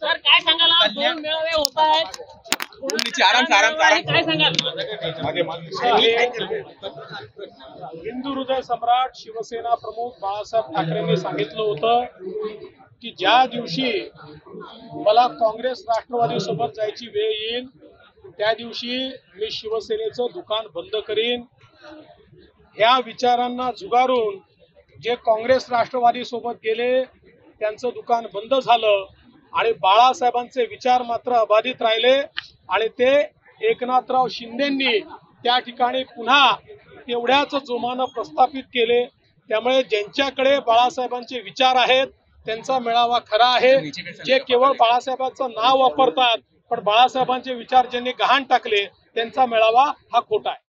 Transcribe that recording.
Sir काय सांगाल, आज दोन मेळावे होत आहेत, काय सांगाल? हिंदू हृदय सम्राट शिवसेना प्रमुख बाळासाहेब ठाकरेंनी सांगितलं होतं की ज्या दिवशी मला काँग्रेस राष्ट्रवादी सोबत जायची वेळ येईल त्या दिवशी मी शिवसेनेचं दुकान बंद करीन। ह्या विचारांना झुगारून जे काँग्रेस राष्ट्रवादी सोबत गेले त्यांचं दुकान बंद झालं आणि बाळासाहेबांचे विचार मात्र अबाधित राहिले आणि ते एकनाथराव शिंदेंनी त्या ठिकाणी पुन्हा तेवढ्याच जोमानं प्रस्थापित केले। त्यामुळे ज्यांच्याकडे बाळासाहेबांचे विचार आहेत त्यांचा मेळावा खरा आहे। जे केवळ बाळासाहेबांचं नाव वापरतात पण बाळासाहेबांचे विचार ज्यांनी गहाण टाकले त्यांचा मेळावा हा खोटा आहे।